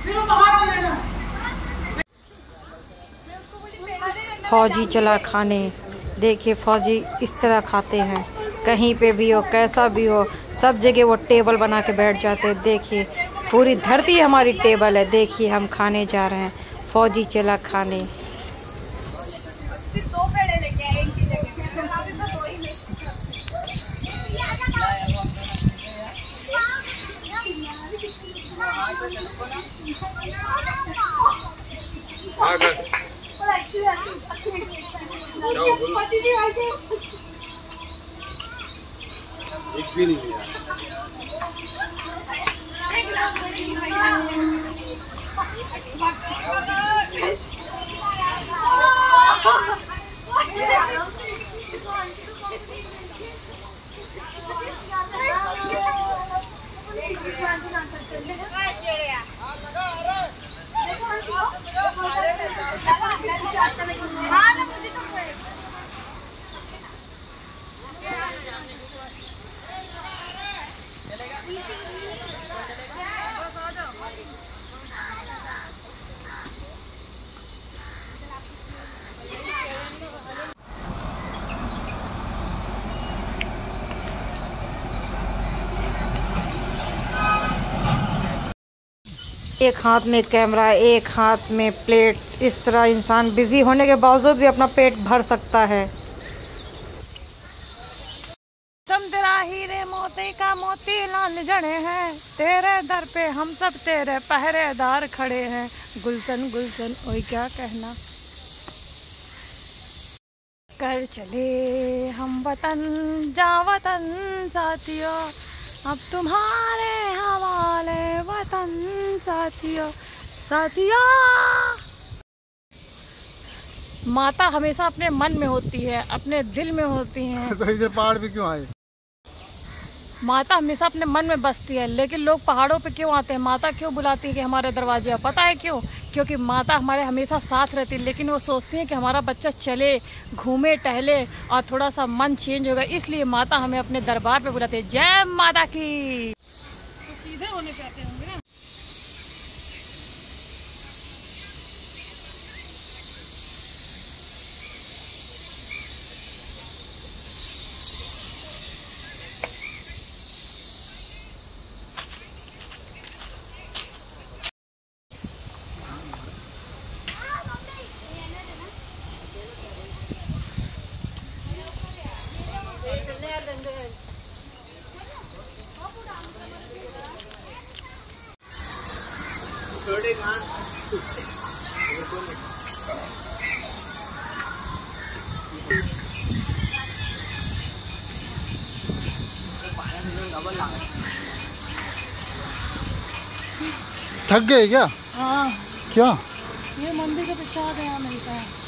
फौजी चला खाने। देखिए फौजी इस तरह खाते हैं, कहीं पे भी हो कैसा भी हो सब जगह वो टेबल बना के बैठ जाते हैं। देखिए पूरी धरती हमारी टेबल है। देखिए हम खाने जा रहे हैं, फौजी चला खाने। एक भी नहीं है। एक हाथ में कैमरा, एक हाथ में प्लेट। इस तरह इंसान बिजी होने के बावजूद भी अपना पेट भर सकता है। तेरा हीरे मोती का मोती लाल जड़े हैं, तेरे दर पे हम सब तेरे पहरेदार खड़े हैं। गुलशन गुलशन ओए क्या कहना। कर चले हम वतन जा वतन साथियों, अब तुम्हारे हवाले वतन साथियों साथियों। माता हमेशा अपने मन में होती है, अपने दिल में होती है। तो इधर पहाड़ पे क्यों आए? माता हमेशा अपने मन में बसती है, लेकिन लोग पहाड़ों पे क्यों आते हैं? माता क्यों बुलाती है कि हमारे दरवाजे? पता है क्यों? क्योंकि माता हमारे हमेशा साथ रहती है, लेकिन वो सोचती है कि हमारा बच्चा चले घूमे टहले और थोड़ा सा मन चेंज होगा, इसलिए माता हमें अपने दरबार पे बुलाती है। जय माता की। तो सीधे होने पे आते होंगे ना। थक गए क्या? हाँ। क्या? ये मंदिर के प्रसाद यहाँ मिलता है।